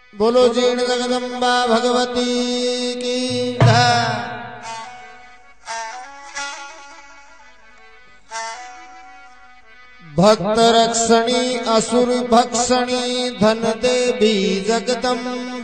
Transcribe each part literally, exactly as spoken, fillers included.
बोलो जीर्ण जगदम्बा भगवती की जय। भक्त रक्षणी असुर भक्षणी धन देवी जगदम्ब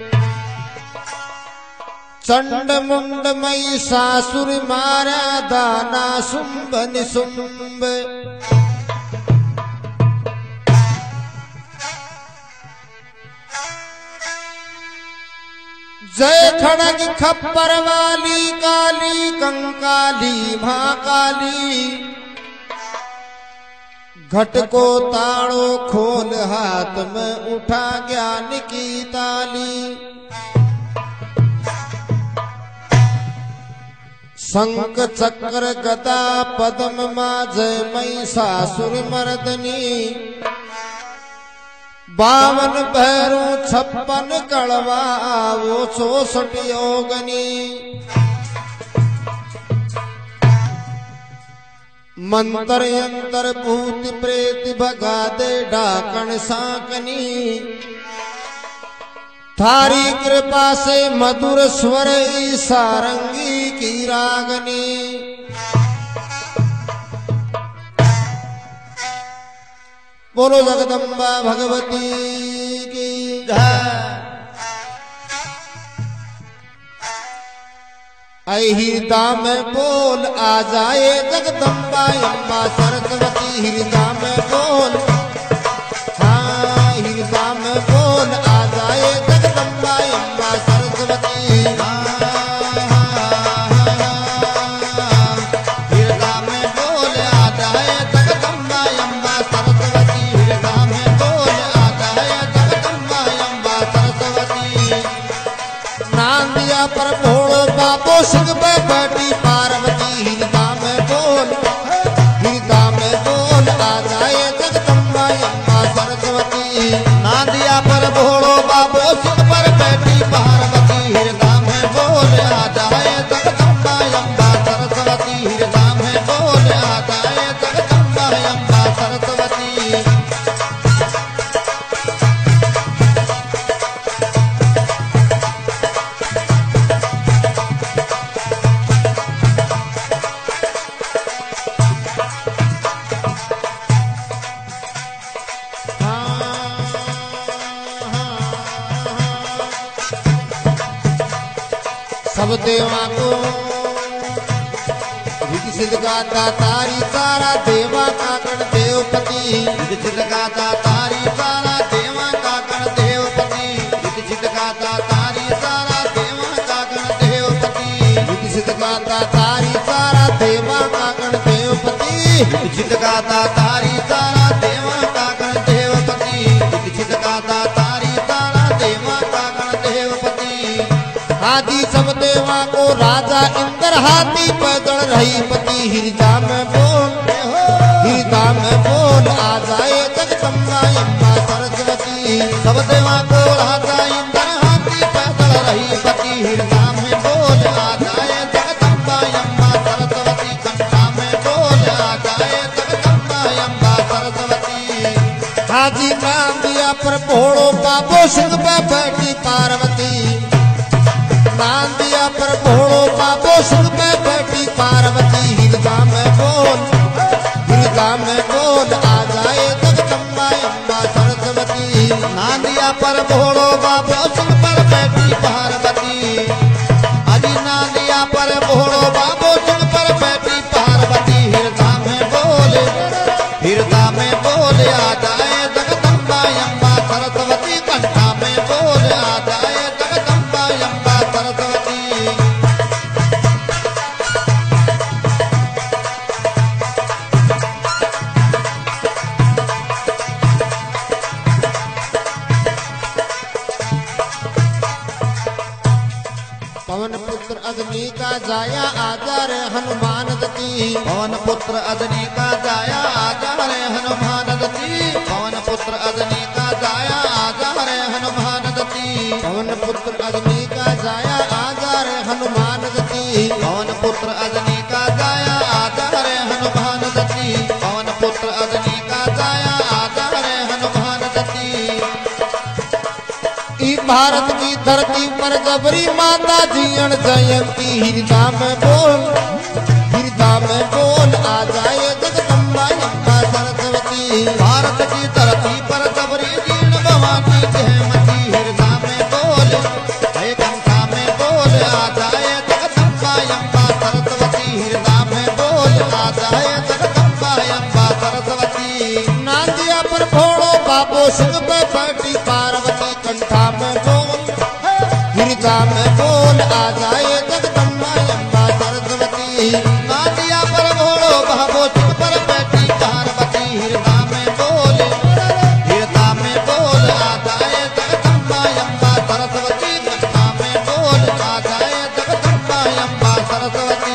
चंड मुंड मई सासुर मारा दाना शुंभ निशुंभ। जय खड़ग खप्पर वाली काली कंकाली महाकाली घट को ताड़ो खोल हाथ में उठा ज्ञान की ताली। शंख चक्र गदा पद्म माज महिषासुर मर्दनी बावन भैरू छप्पन कड़वा वो चौसठ योगनी। मंत्र यंत्र भूत प्रेत भगा दे डाकण साकनी। थारी कृपा से मधुर स्वर सारंगी की रागनी। बोलो जगदम्बा भगवती की जय। हृदय में बोल आ जाए जगदम्बा अम्बा सरस्वती। हृदय में बोल, हाँ हृदय में बोल आ जाए जगदम्बा अम्बा सरस्वती। हृदय में बोल आ जाए जगदम्बा अम्बा सरस्वती। हृदय में बोल आ जाए जगदम्बा अम्बा सरस्वती। नांदिया पर भोलो बाबो सिंह पे बैठी पार्वती। हृदय में बोल, हृदय में बोल आ जाए जगदम्बा अम्बा सरस्वती। नांदिया पर भोलो बाबो सिंह पर बैठी पार्वती। हृदय में बोल आ जाए जगदम्बा अम्बा सरस्वती। हृदय में बोल आ जाए जगदम्बा अम्बा सरस्वती। सब देवा को रिद्धि सिद्ध गाता तारी सारा देवा का गण देवपति। रिद्धि सिद्ध गाता तारी सारा देवा का गण देवपति। रिद्धि सिद्ध गाता तारी सारा देवा का गण देवपति। रिद्धि सिद्ध गाता तारी सारा देवा का गण देवपति। रिद्धि सिद्ध गाता तारी सारा देवा का गण देवपति। रिद्धि सिद्ध गाता तारी सारा देवा का गण देवपति। आदि सब देवा को राजा इंद्र हाथी पैदल रही पति। हृदय में बोल, हृदय में बोल आ जाए जगदम्बा अम्बा सरस्वती। सब देवा को राजा इंद्र हाथी पैदल रही पति। हृदय में बोल आ जाए जगदम्बा अम्बा सरस्वती। कंठा में बोल आ जाए जगदम्बा अम्बा सरस्वती। हाजी नाम दिया पर भोलो बाबो सिंह पे बैठी पार्वती। नाम दिया पर भोलो बाबो सिंह पे बैठी पार्वती। हृदय में बोल, हृदय में बोल आ जाए जगदम्बा अम्बा सरस्वती। नाम दिया पर भोलो बाबो सिंह पर बैठी पार्वती। अजी नाम दिया पर भोलो बाबो सिंह पर बैठी पार्वती। हृदय में बोल, हृदय में बोल आ जाए जगदम्बा अम्बा सरस्वती। कंठा में बोल आ जाए जगदम्बा अम्बा सरस्वती। पवन पुत्र अग्नि का जाया आजा रे हनुमान दती। पवन पुत्र अग्नि का जाया आजा रे हनुमान दती। पवन पुत्र अग्नि का जाया आजा रे हनुमान दती। पवन पुत्र अग्नि का जाया आजा रे हनुमान दती। पवन पुत्र अग्नि का जाया आजा रे हनुमान दती। पवन पुत्र अग्नि का जाया आजा रे हनुमान दती। भारत की धरती पर जबरी माता जी अण जयंती हृदय में बोल हृदय में बोल आ जाए जगदम्बा अम्बा सरस्वती। भारत की धरती पर जबरी जीण भवानी जयमती हृदय में बोल हे कंठा में बोल आ जाए जगदम्बा अम्बा सरस्वती हृदय में बोल आ जाए जगदम्बा अम्बा सरस्वती। नांदिया पर भोड़ो बाबो सिंह पे बैठी पार्वती कंठा में बोल हृदय में बोल आ जाए जगदम्बा अम्बा सरस्वती। नांदिया पर भोड़ो बाबो सिंह पर बैठी पार्वती हृदय में बोल हृदय में बोल आ जाए जगदम्बा अम्बा सरस्वती कंठा में बोल आ जाए जगदम्बा अम्बा सरस्वती।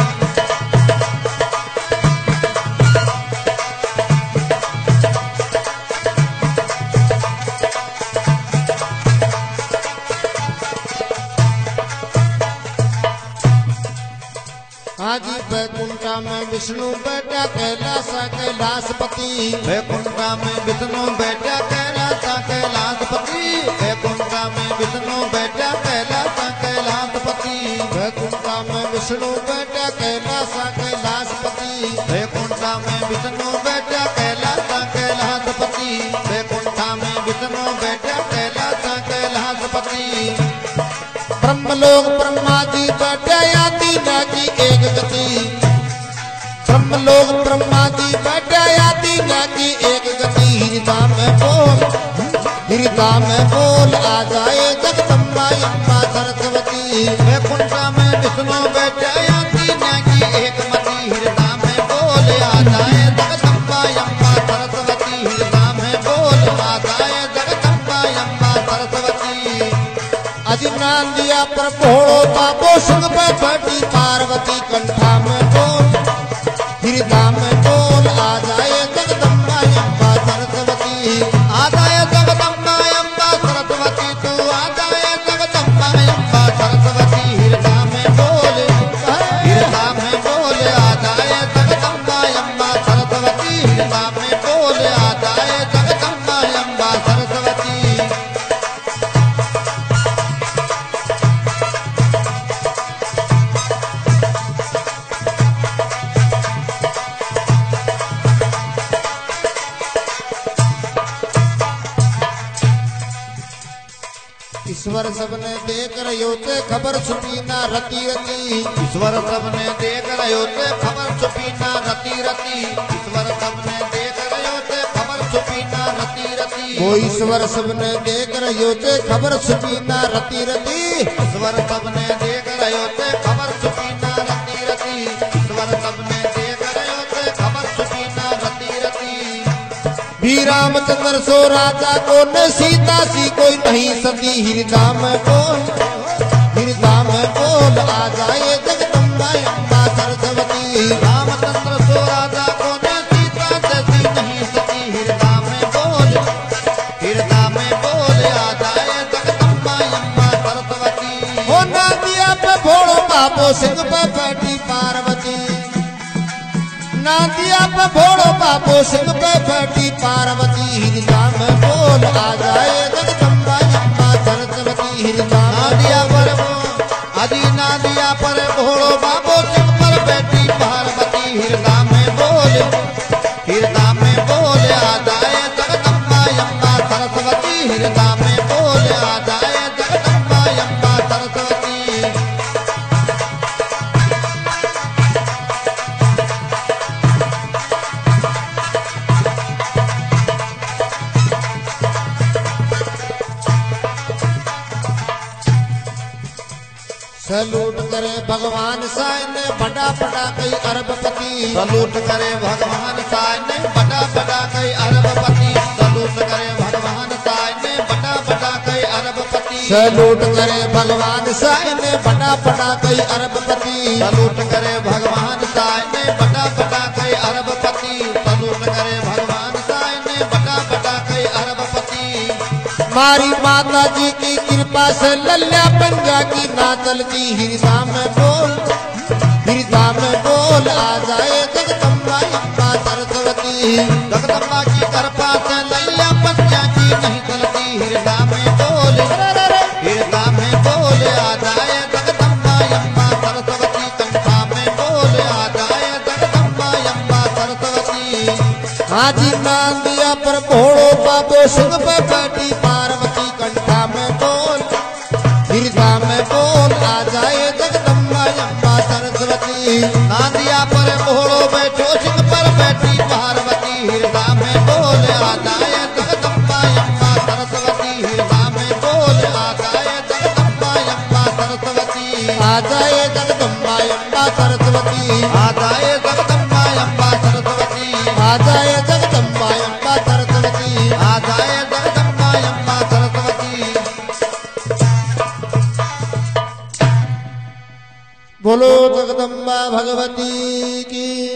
आदि वैकुंठा में विष्णु बैठा कैलाश कैलाशपति वैकुंठा में विष्णु बैठा कैलाश कैलाशपति वैकुंठा में विष्णु बैठा कैलाश कैलाशपति वैकुंठा में विष्णु बैठा कैलाश कैलाशपति वैकुंठा में विष्णु बैठा कैलाश कैलाशपति वैकुंठा में विष्णु बैठा कैलाश कैलाशपति। ब्रह्मलोक ब्रह्मा जी बैठा याति न की एक गति ब्रह्मलोक ब्रह्मा जी बैठा याति न की एक गति हृदय में बोल हृदय में बोल आ जाए जगदम्बा अम्बा सरस्वती। वैकुंठा में विष्णु बैठा याति न की एक मति हृदय में बोल आ जाए जगदम्बा अम्बा सरस्वती हृदय में बोल आ जाए जगदम्बा अम्बा सरस्वती। अजी नांदिया पर भोड़ो बाबो सिंह पे बैठी पार्वती कंठा में बोल हृदय में बोल आ जाए जगदम्बा अम्बा सरस्वती। आ जाए जगदम्बा अम्बा सरस्वती तू आ जाए जगदम्बा अम्बा सरस्वती हृदय में बोल हृदय में बोल आ जाए जगदम्बा अम्बा सरस्वती हृदय में बोल आ जाए जगदम्बा अम्बा सरस्वती। ईश्वर सबने देख रहे थे खबर छुपी ना रती रती ईश्वर सबने देख रहे थे खबर छुपी ना रती रती ईश्वर सबने देख रहे थे खबर छुपी ना रती रती वो ईश्वर सबने देख रहे थे खबर छुपी ना रती रती ईश्वर सबने देख रहे थे खबर छुपी ना रती रती ईश्वर सबने देख रहे थे खबर छुपी ना रती रती। भी रामचंद्र सो राजा को न सीता सी कोई नहीं सती हृदय में बोल हृदय में बोल आ जाए जगदम्बा अम्बा सरस्वती। रामचंद्र सो राजा को न सीता जैसी नहीं सती हृदय में बोल हृदय में बोल आ जाए जगदम्बा अम्बा सरस्वती। हो नादिया पे भोड़ो बाबो सिंह पे बैठी पार्वती नादिया पे भोड़ो बाबो सिंह पे बैठी पार्वती हृदय में बोल आ जाए जगदम्बा अम्बा सरस्वती हृदय नादिया पर आदि नादिया पर भोड़ो बाबो सिंह पर बैठी पार्वती हृदय में बोल हृदय में बोल आ जाए जगदम्बा अम्बा सरस्वती हृदय में बोल आ जाए जगदम्बा अम्बा सरस्वती। सलूट करे भगवान साय ने बड़ा बड़ा कई अरबपति सलूट करे भगवान साय ने बड़ा बड़ा कई अरबपति सलूट करे भगवान साय ने बड़ा बड़ा कई अरबपति सलूट करे भगवान साय ने बड़ा बड़ा कई अरबपति सलूट करे भगवान साय ने बड़ा बड़ा कई अरबपति सलूट करे भगवान साय ने बड़ा बड़ा कई अरबपति। मारी माता जी की कृपा से लल्ला पंजा की नाचल की हृदय में बोल हृदय में बोल आ जाए जगदम्बा अम्बा सरस्वती। जगदम्बा की कृपा से लल्ला पंजा की नहीं चलती हृदय में बोल नाजी नांदिया पर भोड़ो बाबो सिंह पे बैठी पार्वती कंठा में बोल हृदय में बोल आ जाए जगदम्बा अम्बा सरस्वती। नांदिया पर भोड़ो बैठो सिंह पर बैठी पार्वती हृदय में बोल आ जाए जगदम्बा अम्बा सरस्वती। हृदय में बोल आ जाए जगदम्बा अम्बा सरस्वती। आ जाए जगदम्बा अम्बा सरस्वती। आ जाए जगदम्बा अम्बा सरस्वती। आ जाए जगदम्बा अम्बा सरस्वती। आ जाए जगदम्बा अम्बा सरस्वती। बोलो जगदम्बा भगवती की।